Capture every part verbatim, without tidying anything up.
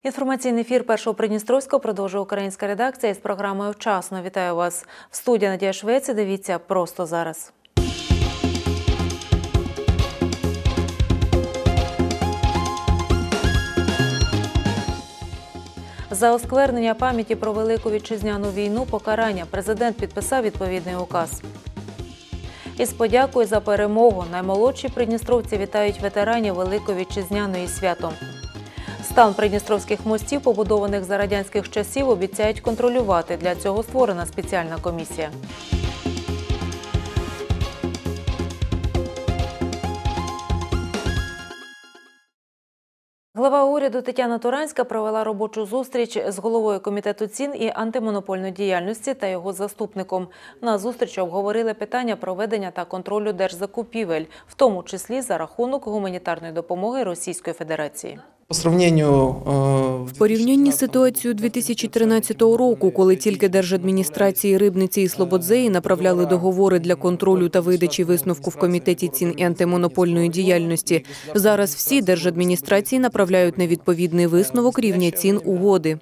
Інформаційний ефір Першого Придністровського продовжує українська редакція із програмою «Вчасно». Вітаю вас. В студії Надія Швець. Дивіться просто зараз. За осквернення пам'яті про Велику Вітчизняну війну покарання президент підписав відповідний указ. Із подякою за перемогу наймолодші придністровці вітають ветеранів Великої Вітчизняної святом. Стан придністровських мостів, побудованих за радянських часів, обіцяють контролювати. Для цього створена спеціальна комісія. Глава уряду Тетяна Туранська провела робочу зустріч з головою Комітету цін і антимонопольної діяльності та його заступником. На зустрічі обговорили питання проведення та контролю держзакупівель, в тому числі за рахунок гуманітарної допомоги Російської Федерації. В порівнянні з ситуацією дві тисячі тринадцятого року, коли тільки держадміністрації Рибниці і Слободзеї направляли договори для контролю та видачі висновку в Комітеті цін і антимонопольної діяльності, зараз всі держадміністрації направляють на відповідний висновок рівня цін угоди.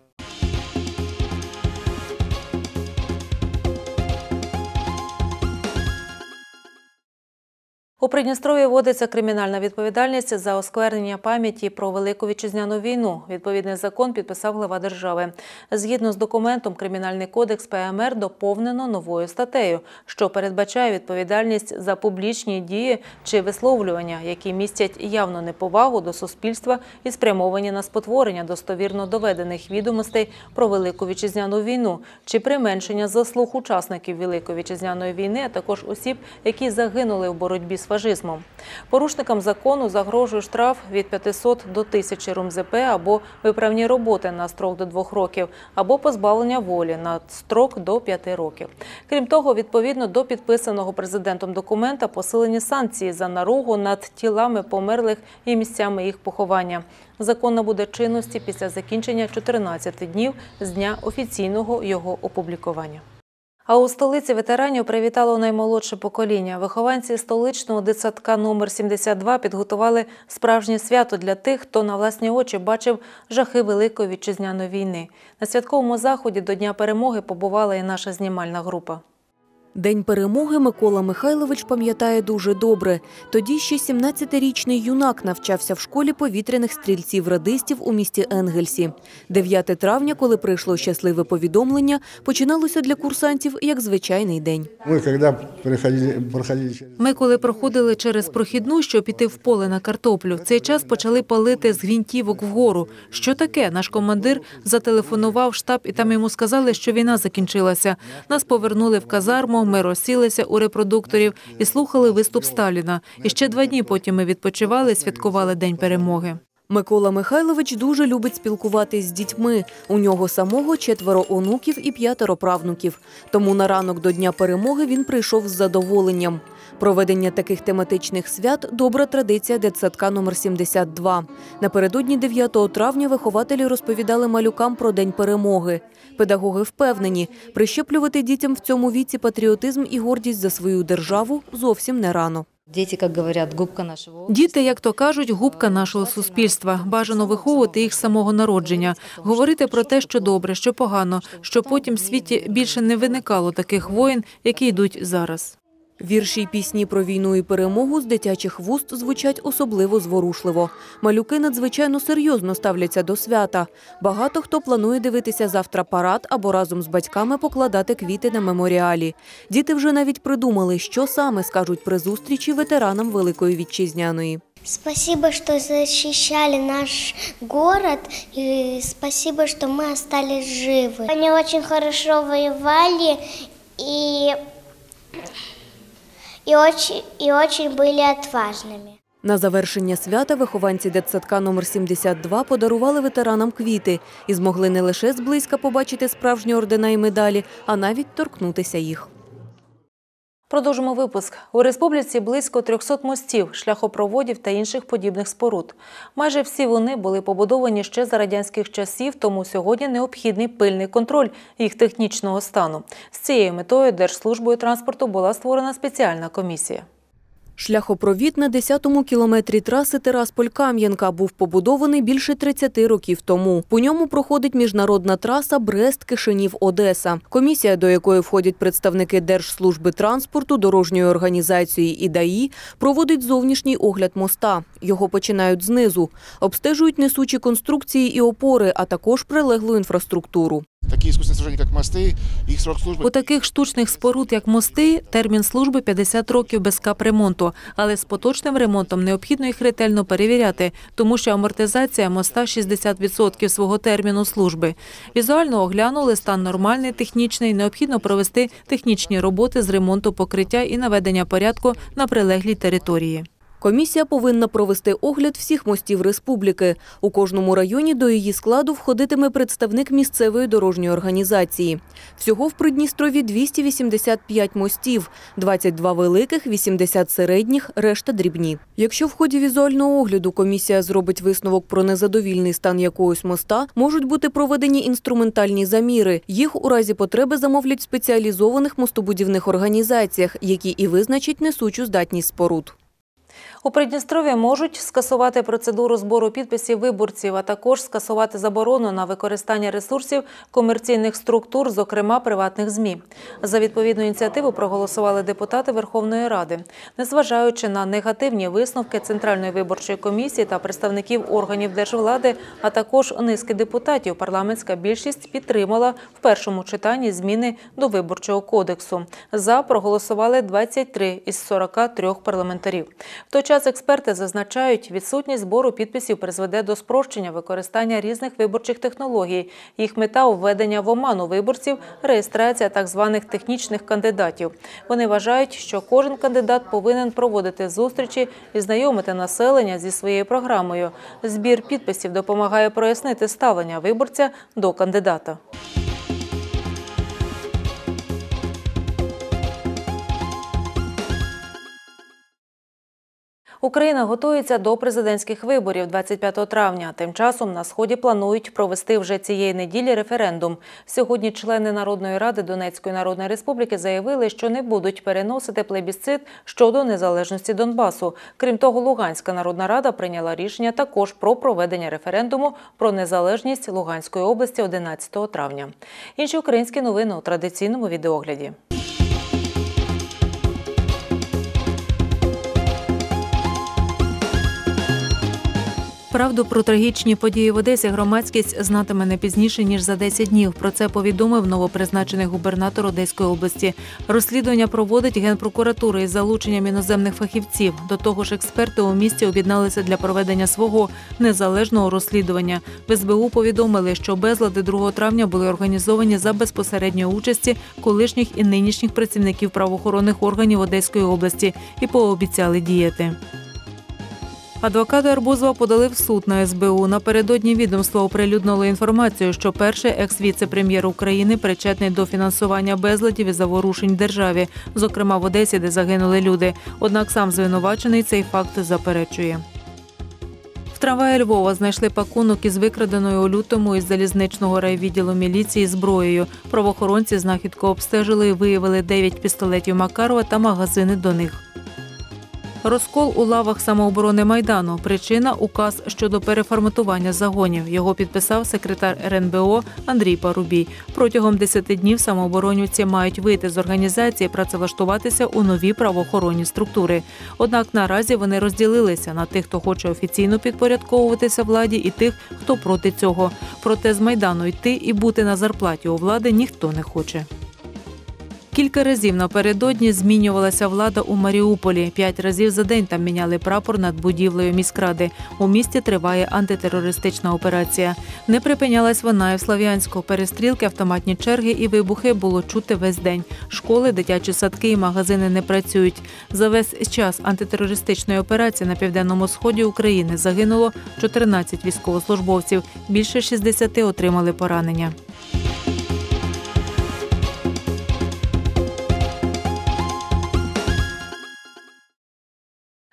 У Придністров'ї вводиться кримінальна відповідальність за осквернення пам'яті про Велику Вітчизняну війну. Відповідний закон підписав глава держави. Згідно з документом, Кримінальний кодекс Пе Ем Ер доповнено новою статтею, що передбачає відповідальність за публічні дії чи висловлювання, які містять явну неповагу до суспільства і спрямовані на спотворення достовірно доведених відомостей про Велику Вітчизняну війну, чи применшення заслуг учасників Великої Вітчизняної війни, а також осіб, які загинули в боротьбі з фашизмом. Порушникам закону загрожує штраф від п'ятисот до тисячі румзепе або виправні роботи на строк до двох років, або позбавлення волі на строк до п'яти років. Крім того, відповідно до підписаного президентом документа, посилені санкції за наругу над тілами померлих і місцями їх поховання. Закон набуде чинності після закінчення чотирнадцяти днів з дня офіційного його опублікування. А у столиці ветеранів привітало наймолодше покоління. Вихованці столичного дитсадка номер сімдесят два підготували справжнє свято для тих, хто на власні очі бачив жахи Великої Вітчизняної війни. На святковому заході до Дня перемоги побувала і наша знімальна група. День перемоги Микола Михайлович пам'ятає дуже добре. Тоді ще сімнадцятирічний юнак навчався в школі повітряних стрільців-радистів у місті Енгельсі. дев'яте травня, коли прийшло щасливе повідомлення, починалося для курсантів як звичайний день. Ми, коли проходили через прохідну, щоб піти в поле на картоплю, в цей час почали палити з гвинтівок вгору. Що таке? Наш командир зателефонував в штаб, і там йому сказали, що війна закінчилася. Нас повернули в казарму. Ми розсілися у репродукторів і слухали виступ Сталіна. І ще два дні потім ми відпочивали і святкували День перемоги. Микола Михайлович дуже любить спілкуватись з дітьми. У нього самого четверо онуків і п'ятеро правнуків. Тому на ранок до Дня перемоги він прийшов з задоволенням. Проведення таких тематичних свят – добра традиція дитсадка номер сімдесят два. Напередодні дев'ятого травня вихователі розповідали малюкам про День перемоги. Педагоги впевнені, прищеплювати дітям в цьому віці патріотизм і гордість за свою державу зовсім не рано. Діти, як то кажуть, губка нашого суспільства. Бажано виховувати їх з самого народження. Говорити про те, що добре, що погано, що потім в світі більше не виникало таких воїн, які йдуть зараз. Вірші й пісні про війну і перемогу з дитячих вуст звучать особливо зворушливо. Малюки надзвичайно серйозно ставляться до свята. Багато хто планує дивитися завтра парад або разом з батьками покладати квіти на меморіалі. Діти вже навіть придумали, що саме скажуть при зустрічі ветеранам Великої Вітчизняної. Спасибо, что защищали наш город, и спасибо, что мы остались живы. Они очень хорошо воевали и... І очень, і очень були відважними. На завершення свята вихованці дитсадка номер сімдесят два подарували ветеранам квіти і змогли не лише зблизька побачити справжні ордена і медалі, а навіть торкнутися їх. Продовжимо випуск. У республіці близько трьохсот мостів, шляхопроводів та інших подібних споруд. Майже всі вони були побудовані ще за радянських часів, тому сьогодні необхідний пильний контроль їх технічного стану. З цією метою Держслужбою транспорту була створена спеціальна комісія. Шляхопровід на десятому кілометрі траси Тирасполь-Кам'янка був побудований більше тридцяти років тому. По ньому проходить міжнародна траса Брест-Кишинів-Одеса. Комісія, до якої входять представники Держслужби транспорту, дорожньої організації і ДАІ, проводить зовнішній огляд моста. Його починають знизу. Обстежують несучі конструкції і опори, а також прилеглу інфраструктуру. Такі іскусні сооруження, як мости, їх срок служби... У таких штучних споруд, як мости, термін служби п'ятдесят років без капремонту. Але з поточним ремонтом необхідно їх ретельно перевіряти, тому що амортизація моста – шістдесят відсотків свого терміну служби. Візуально оглянули, стан нормальний, технічний, необхідно провести технічні роботи з ремонту покриття і наведення порядку на прилеглій території. Комісія повинна провести огляд всіх мостів республіки. У кожному районі до її складу входитиме представник місцевої дорожньої організації. Всього в Придністрові двісті вісімдесят п'ять мостів, двадцять два великих, вісімдесят середніх, решта дрібні. Якщо в ході візуального огляду комісія зробить висновок про незадовільний стан якогось моста, можуть бути проведені інструментальні заміри. Їх у разі потреби замовлять в спеціалізованих мостобудівних організаціях, які і визначать несучу здатність споруд. У Придністров'ї можуть скасувати процедуру збору підписів виборців, а також скасувати заборону на використання ресурсів комерційних структур, зокрема приватних ЗМІ. За відповідну ініціативу проголосували депутати Верховної Ради. Незважаючи на негативні висновки Центральної виборчої комісії та представників органів держвлади, а також низки депутатів, парламентська більшість підтримала в першому читанні зміни до Виборчого кодексу. За проголосували двадцять три із сорока трьох парламентарів. В той час експерти зазначають, відсутність збору підписів призведе до спрощення використання різних виборчих технологій. Їх мета – введення в оману виборців, реєстрація так званих технічних кандидатів. Вони вважають, що кожен кандидат повинен проводити зустрічі і знайомити населення зі своєю програмою. Збір підписів допомагає прояснити ставлення виборця до кандидата. Україна готується до президентських виборів двадцять п'ятого травня. Тим часом на Сході планують провести вже цієї неділі референдум. Сьогодні члени Народної ради Донецької Народної Республіки заявили, що не будуть переносити плебісцит щодо незалежності Донбасу. Крім того, Луганська Народна Рада прийняла рішення також про проведення референдуму про незалежність Луганської області одинадцятого травня. Інші українські новини у традиційному відеогляді. Правду про трагічні події в Одесі громадськість знатиме не пізніше, ніж за десять днів. Про це повідомив новопризначений губернатор Одеської області. Розслідування проводить Генпрокуратура із залученням іноземних фахівців. До того ж, експерти у місті об'єдналися для проведення свого незалежного розслідування. В ес бе у повідомили, що безлади другого травня були організовані за безпосередньої участі колишніх і нинішніх працівників правоохоронних органів Одеської області і пообіцяли діяти. Адвокати Арбузова подали в суд на ес бе у. Напередодні відомство оприлюднило інформацію, що перший екс-віце-прем'єр України причетний до фінансування безладів і заворушень в державі, зокрема в Одесі, де загинули люди. Однак сам звинувачений цей факт заперечує. В трамваї Львова знайшли пакунок із викраденою у лютому із залізничного райвідділу міліції зброєю. Правоохоронці знахідку обстежили і виявили дев'ять пістолетів Макарова та магазини до них. Розкол у лавах самооборони Майдану. Причина – указ щодо переформатування загонів. Його підписав секретар ер ен бе о Андрій Парубій. Протягом десяти днів самооборонівці мають вийти з організації, працевлаштуватися у нові правоохоронні структури. Однак наразі вони розділилися на тих, хто хоче офіційно підпорядковуватися владі, і тих, хто проти цього. Проте з Майдану йти і бути на зарплаті у влади ніхто не хоче. Кілька разів напередодні змінювалася влада у Маріуполі. П'ять разів за день там міняли прапор над будівлею міськради. У місті триває антитерористична операція. Не припинялась вона і в Слов'янську. Перестрілки, автоматні черги і вибухи було чути весь день. Школи, дитячі садки і магазини не працюють. За весь час антитерористичної операції на південному сході України загинуло чотирнадцять військовослужбовців. Більше шістдесяти отримали поранення.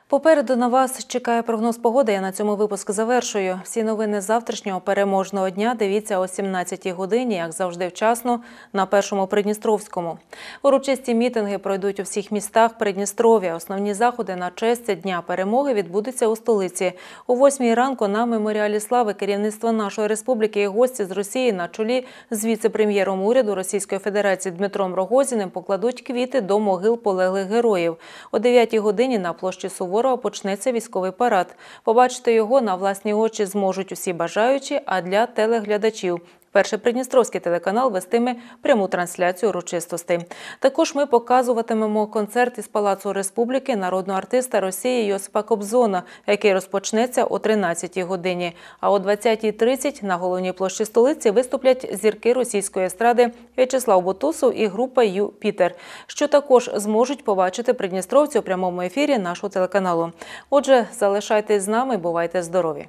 Попереду на вас чекає прогноз погоди. Я на цьому випуск завершую. Всі новини завтрашнього переможного дня дивіться о сімнадцятій годині, як завжди вчасно, на Першому Придністровському. Урочисті мітинги пройдуть у всіх містах Придністров'я. Основні заходи на честь Дня перемоги відбудуться у столиці. О восьмій ранку на Меморіалі Слави керівництво нашої республіки і гості з Росії на чолі з віце-прем'єром уряду Російської Федерації Дмитром Рогозіним покладуть квіти до могил полеглих героїв. О дев'ятій годині на площі Суворова почнеться військовий парад. Побачити його на власні очі зможуть усі бажаючі, а для телеглядачів Перший Придністровський телеканал вестиме пряму трансляцію урочистостей. Також ми показуватимемо концерт із Палацу Республіки народного артиста Росії Йосипа Кобзона, який розпочнеться о тринадцятій годині. А о двадцятій тридцять на головній площі столиці виступлять зірки російської естради В'ячеслав Бутусов і група «Ю-Пітер», що також зможуть побачити придністровці у прямому ефірі нашого телеканалу. Отже, залишайтесь з нами, бувайте здорові!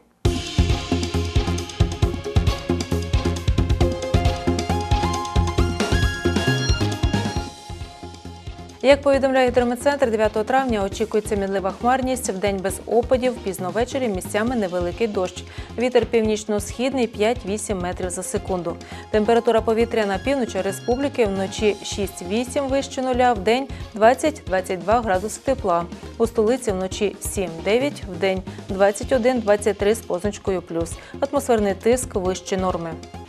Як повідомляє гідрометцентр, дев'ятого травня очікується мінлива хмарність, вдень без опадів, пізно ввечері місцями невеликий дощ. Вітер північно-східний п'ять-вісім метрів за секунду. Температура повітря на півночі республіки вночі шість-вісім вище нуля, вдень двадцять-двадцять два градуси тепла. У столиці вночі сім-дев'ять, вдень двадцять один-двадцять три з позначкою плюс. Атмосферний тиск вище норми.